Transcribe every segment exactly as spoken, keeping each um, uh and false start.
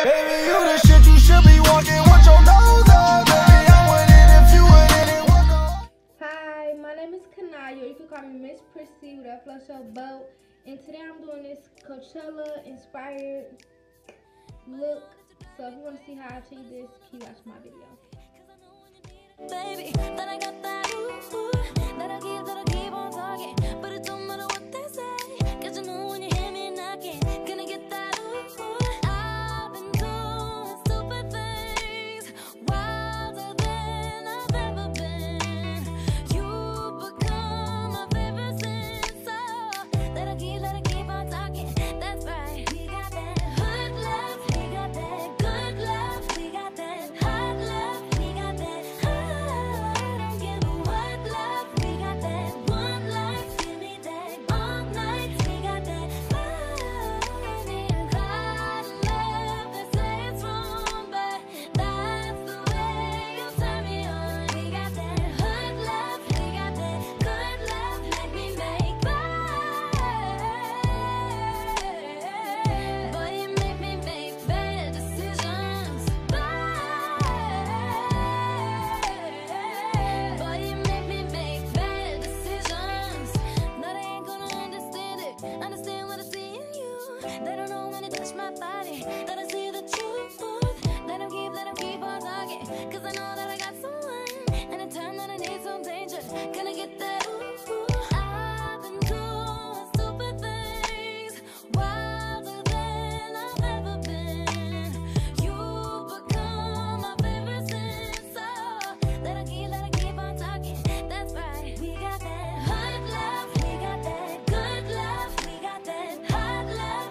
Baby, you the shit, you should be walking with your nose up. Baby, I want it if you wouldn't walk on. Hi, my name is Kanaya. You can call me Miss Prissy with that flush up boat. And today I'm doing this Coachella inspired look. So if you want to see how I achieve this, keep watching my video. Baby, that I got that ooh, ooh, that I keep, that I keep on talking, but it don't matter what they say, cause you know when you hear me knocking, gonna get that ooh, ooh. I've been doing stupid things, wilder than I've ever been. You become my favorite sin, so that I keep, that I keep on talking, that's right. We got that hood love, we got that good love, we got that hot love, we got that. They don't know when to touch my body, that I see the truth. Let them keep, let them keep on talking, cause I know that I got someone, and in time that I need some danger, gonna get that ooh, ooh. I've been doing stupid things, wilder than I've ever been. You become my favorite sin, so let them keep, let them keep on talking, that's right. We got that hot love, we got that good love, we got that hot love.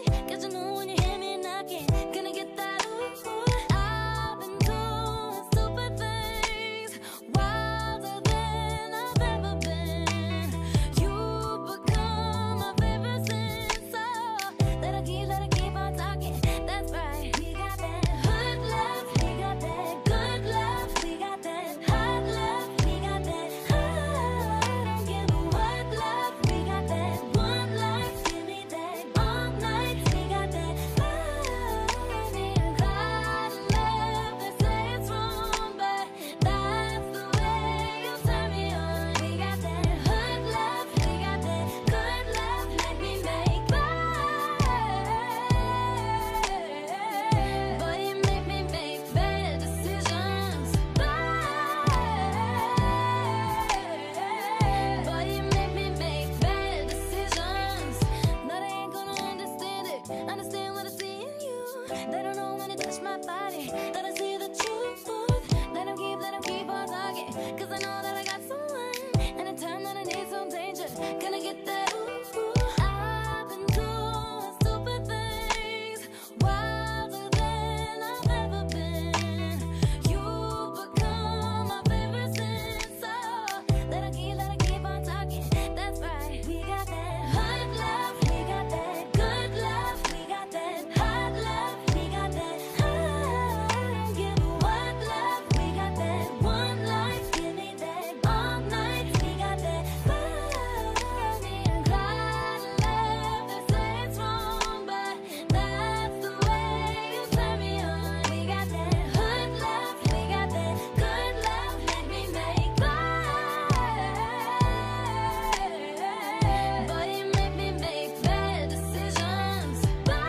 Stupid They don't know when to touch my body, that I see the truth. Let them keep, let them keep on talking, cause I know that I got someone, and in time that I need some danger. Gonna get that ooh, ooh. I've been doing stupid things, wilder than I've ever been. You've become my favorite sin, so let them keep, let them keep on talking. That's right, we got that hot love, we got that good love, we got that hot love, we got that. I don't give a what love, we got that one life, give me that all night, we got that Bonnie and Clyde love. They say it's wrong, but that's the way you turn me on. We got that hood love, we got that good love, let me make love. Boy, you make me make bad decisions.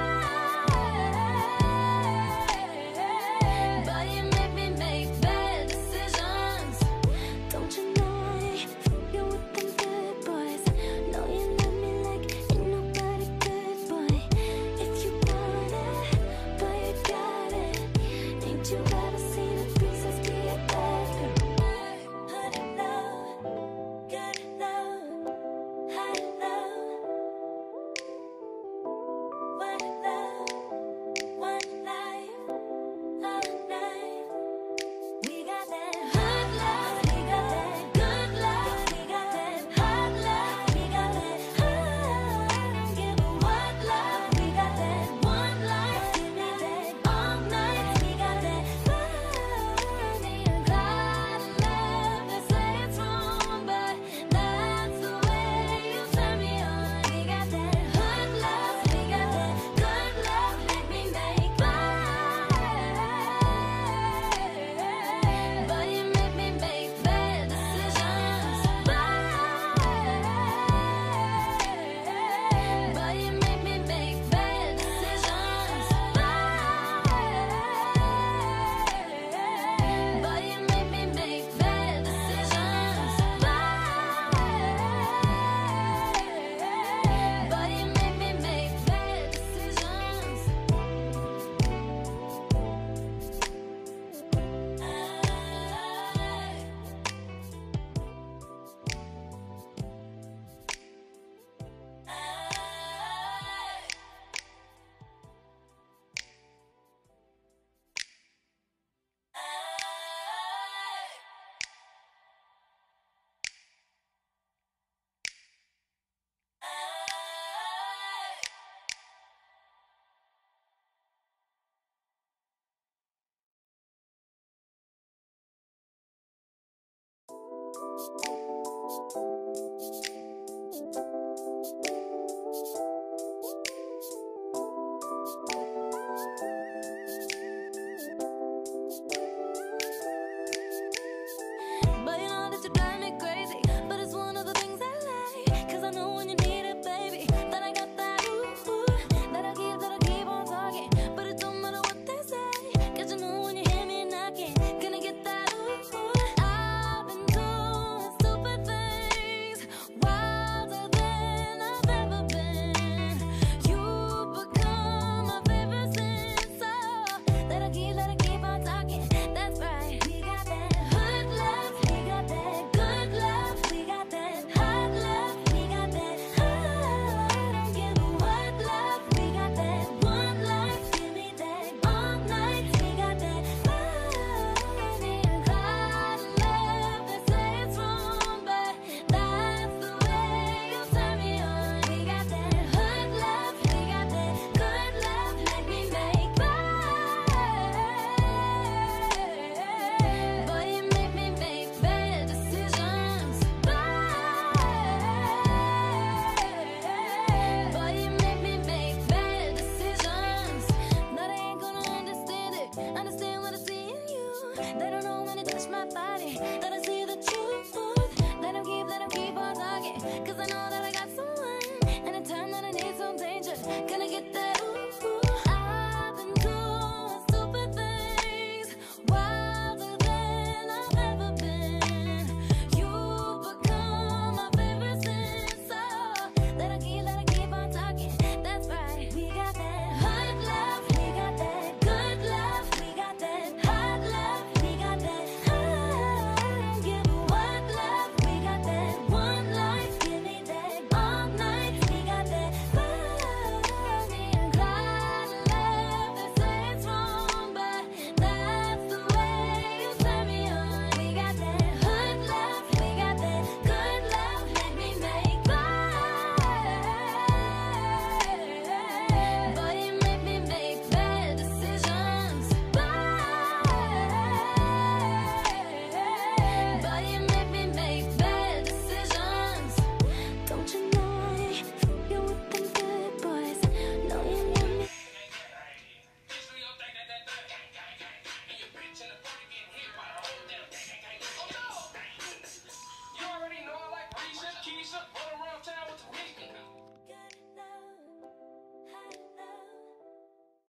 Boy, you make me make bad decisions. Don't you know I fucking with them good boys? Know you love me like ain't nobody good, boy. If you want it, boy, you got it. Ain't you ever seen a princess be a bad girl? Hot love, good love, hot love, one love, one life, all night. We got that hot love, we got that good love, we got that hot love, we got that. I don't give a what love, we got that one life, give me that all night. We got that Bonnie and Clyde love. They say it's wrong, but that's the way you turn me on. We got that hood love, we got that good love, let me make love. But you make me make bad decisions. But you make me make bad decisions. But you make me make bad decisions. But you make me make bad decisions.